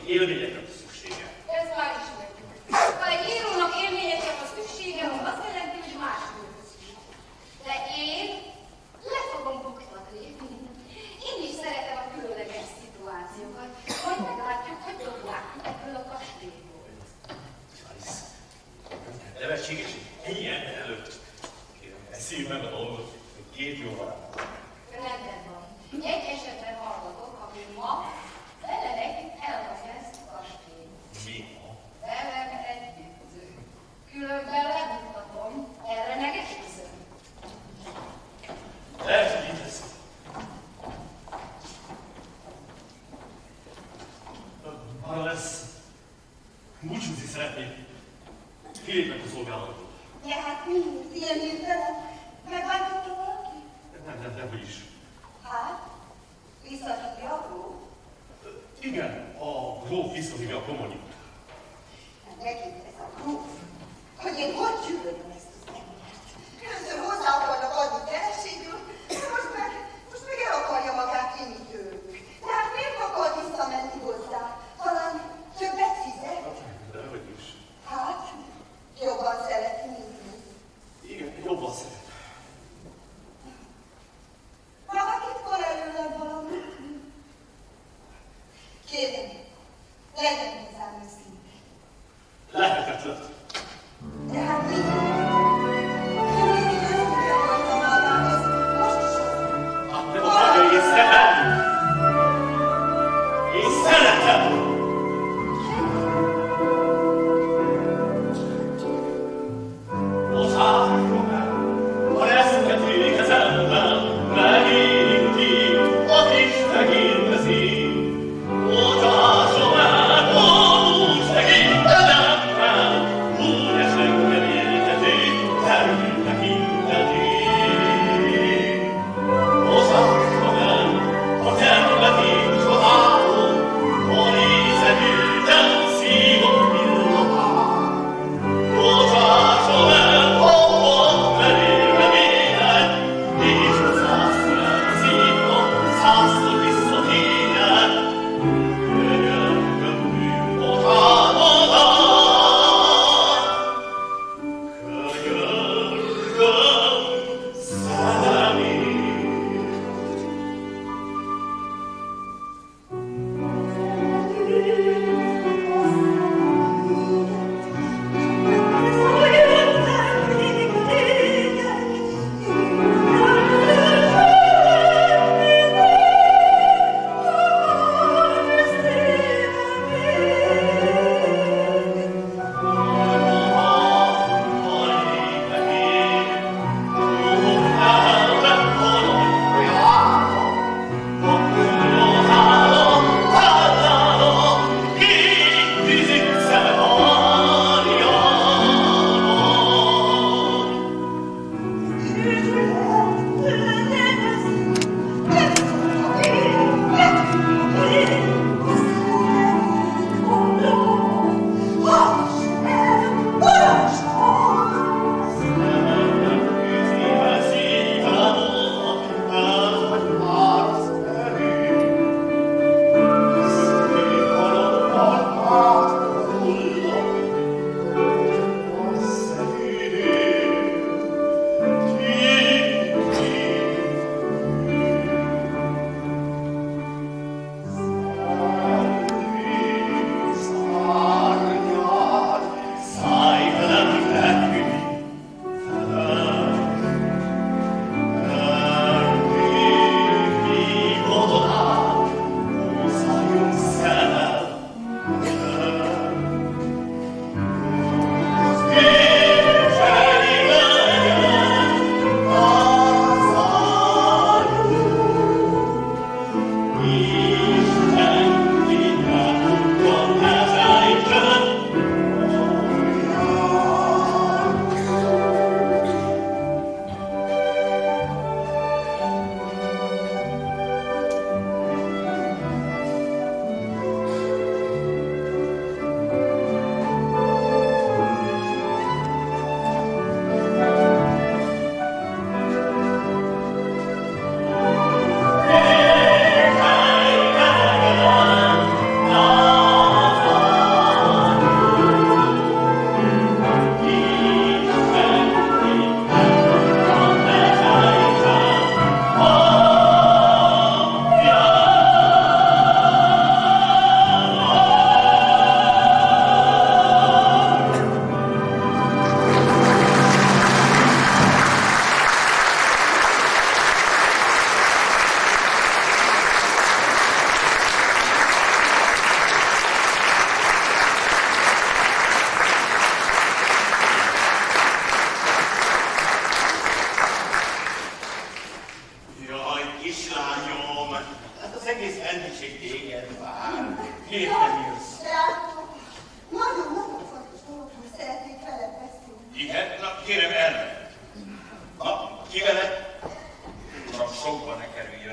élményekre van szüksége. Ez már ismerjük. Ha egy írónak élményekre van szüksége, az azt jelenti, hogy más szükség. De én le fogom buktatni. Én is szeretem a különleges szituációkat. Majd meglátjuk, hogy dobják ebből a kastélyból. Alice, nevetséges, ennyi ember előtt. Kérem, beszéljük meg a dolgot, hogy 2 jó barát. Rendben van. Egy esetben hallgatok, ami ma velenek elhagyja ezt a kastélyt. Mi ma? Velem együtt. Különben lebuktatom, erre meg esküszöm. Lehet, hogy így lesz. Arra lesz. Búcsúzni szeretnék. Kilépnek a szolgálatból. Ja, hát miért? Ilyen hirtelen? Megbántotta valaki? Nem, hogy is. Hát, visszahívja a gróf? Igen, a gróf visszahívja a komonyút. Nekik ez a gróf, hogy én hogy gyűlölöm ezt az embert. Először hozzá akarnak adni feleségül, de most meg el akarja magát vinni tőlük. De hát miért akar visszamenni hozzá? Talán többet fizet? De hogy is. Hát, jobban szereti, mint mi. Igen, jobban szeret. Maga titkol előled valamit? Kérem, legyen hozzám őszinte. Lehetetlen. De hát mi? kislányom, hát az egész vendégség téged vár. Miért nem jössz? Nagyon-nagyon fontos dologról szeretnék veled beszélni. Igen? Na, kérem, elmehet. Na, ki veled? Uram, sokba ne kerüljön.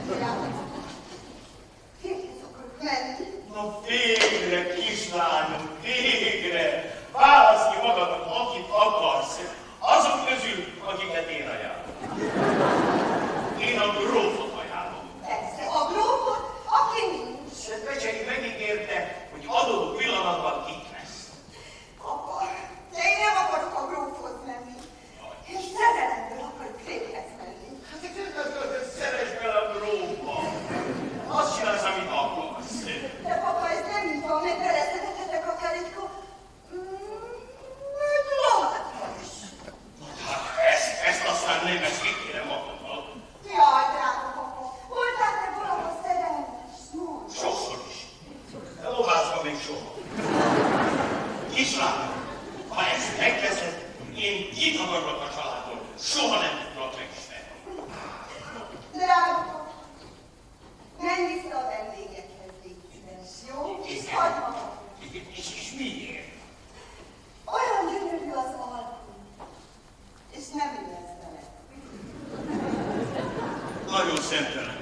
Férjhez akarok menni. Na végre, kislányom, végre! Válasz ki magadnak, akit akarsz. Azok közül, akiket én ajánlom. Én a grófot ajánlom. Persze, a grófot, aki nincs. Becsei megígérte, hogy adott pillanatban itt lesz. Apa, de én nem akarok a grófhoz menni. Én szerelemből akarok férjhez menni. Hát szeresd bele a grófba. Azt csinálsz, amit akarsz. De papa, ez nem így van, mert beleszerethetek akár egy lovátba is. Hát ezt aztán nem ezt kérem magadnak. Jaj, drága papa, voltál meg valahol szerelmes? Mondd. Sokszor is. De lovázva még soha. Kislányom, ha ezt megteszed, én kitagadlak a családon. Soha nem tudnak megismerni. Drága papa, menj vissza a vendégekhez, légy szíves, jó? És hagyd magad. És miért? Olyan gyönyörű az alkú, és nem ülsz vele. Nagyon szemtelen.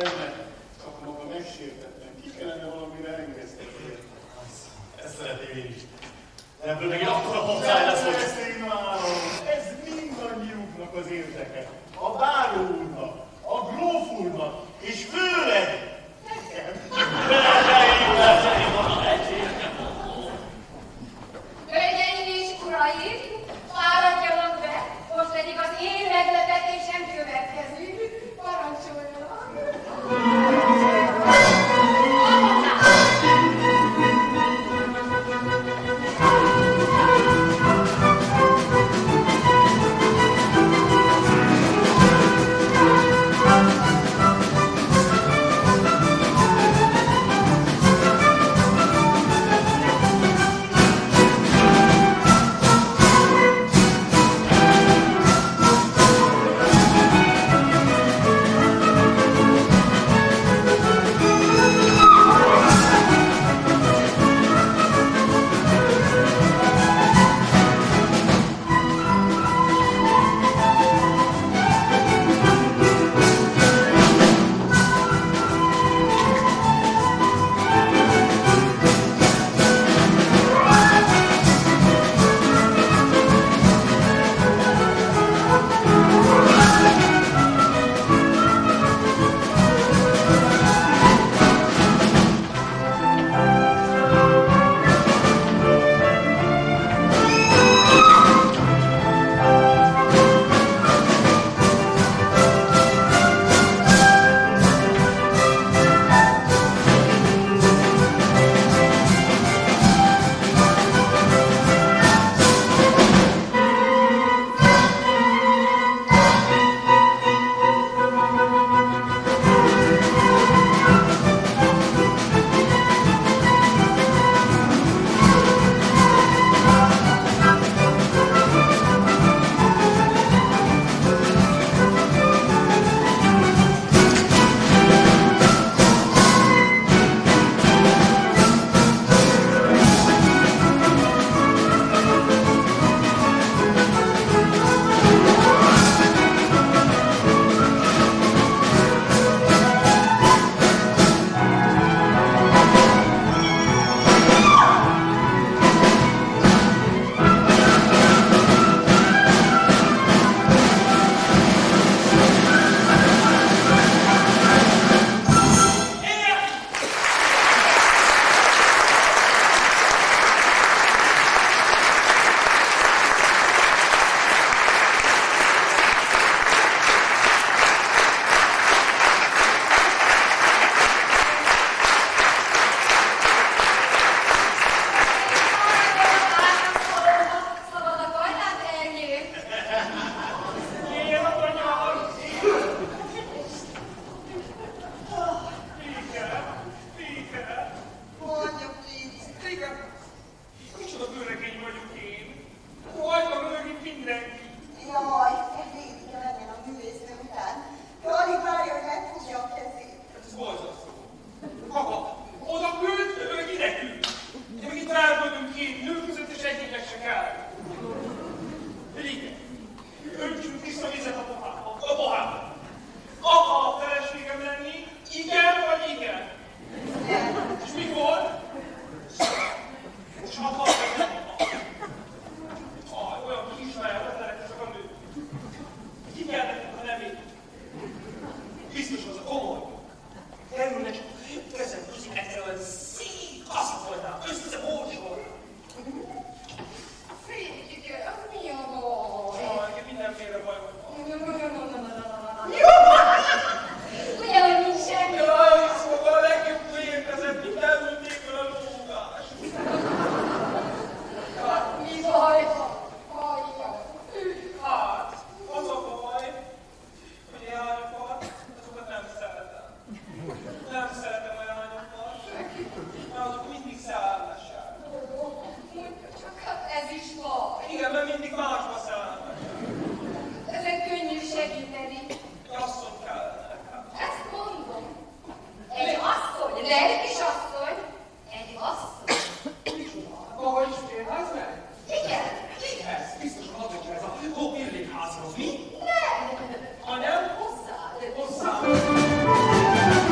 benne, csak maga megsértetlen. Ki kellene valamire engesztetni. Ezt szeretném én is. De ebből megint akkora pocáj lesz, hogy... Ezt én várom. Ez mindannyiuknak az érdeke. A báró úrnak, a gróf úrnak, és főleg nekem. Hölgyeim és uraim, fáradjanak be, most pedig az én meglepetésem következik. Parancsoljanak! Hanem hozzád.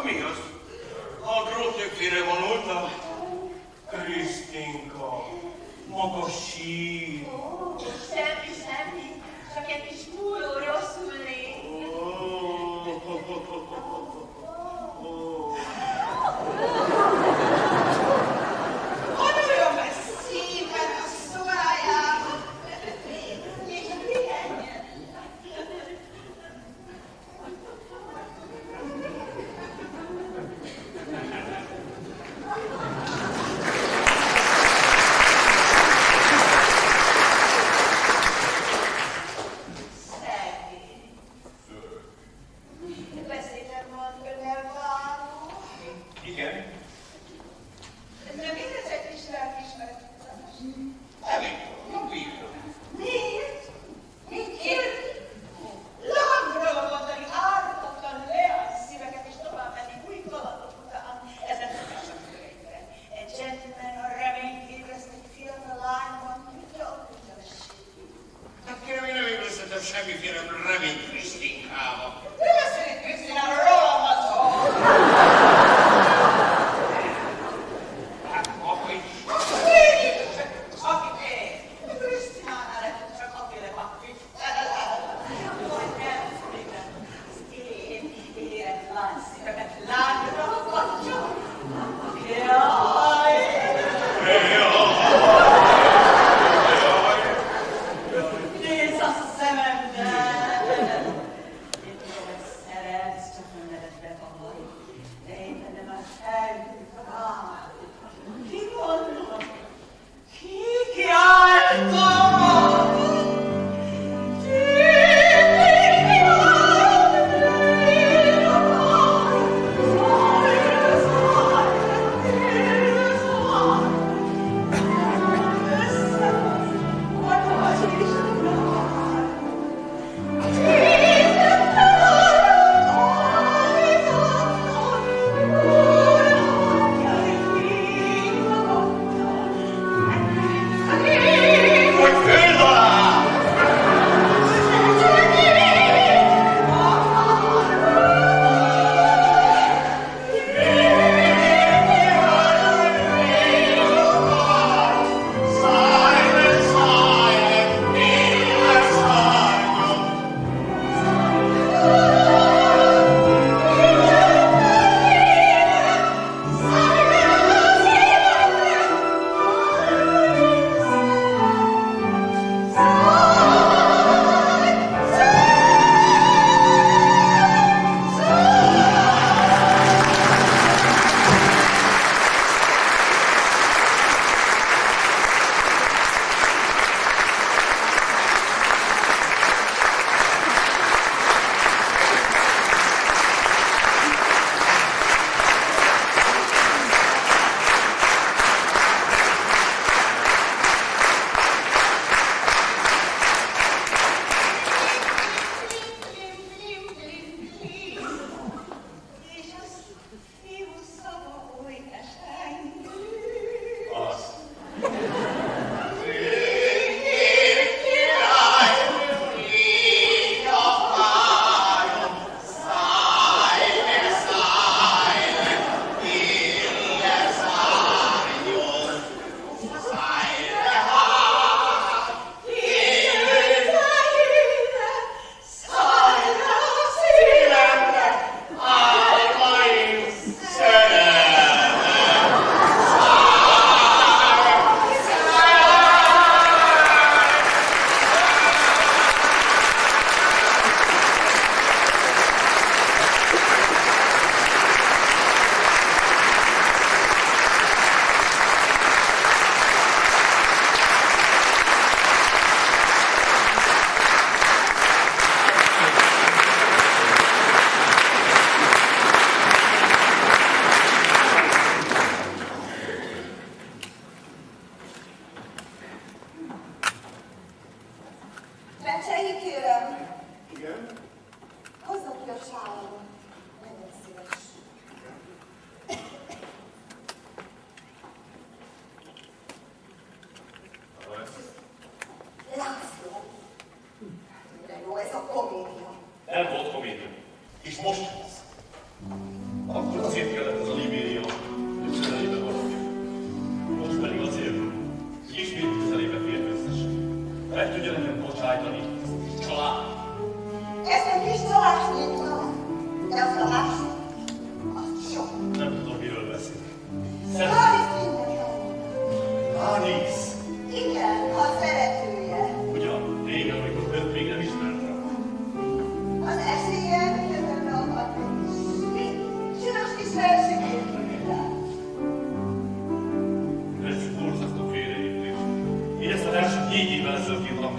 Mi az? A dróttökfére vonultam. Krisztinka, maga sír. Ó, semmi, csak egy kis múló rosszul néz. Vonuljon be szépen a szobájába, és pihenjen. Beszélem van önnel való. Igen? Nem érezett is lelkiismerettudatás? Nem bírom. Miért? Mit kérdi? Lábra mondani ártatlan leányszíveket és tovább menni új kalandok után. Ezen tudásnak könyvben. Egy gentleman a reményt ébreszt egy fiatal lányban, tudja a kötelességét. Hát kérem, én nem ébresztettem semmiféle reményt Krisztinkába. De beszélik Krisztináról, rólam van szó! Hát, apa is. Aki én, Krisztinánál lehet csak akinek van fitfelel. Hogy nem félem, az én érett lányszívemet lányra akadja. Jaj! Nézd a szememben! Én tudom, hogy szeretsz, csak nem nevet bevallani. De én bennem már elvártam. Ki mondom? Ki kiáltom? Ki kiáltom?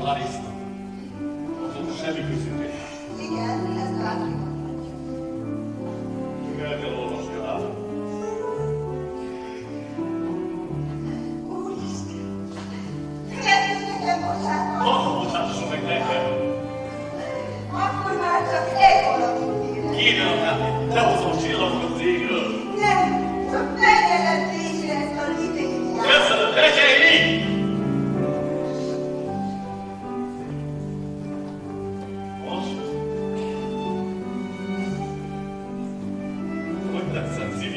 Larissa. Azon semmi közünk egymás. Igen, ezt talán kimondhatja. El kell olvasni a lábam. Úristen! Lehet, nekem bocsánat. Bocsásson meg nekem. Akkor már csak egy valamit kérek. Kéne akár, lehozom csillagokat az égről. Nem, csak megjelentésre ezt a lidériát. Köszönöm, tekerj! Most? Hogy tetszett, Szívi?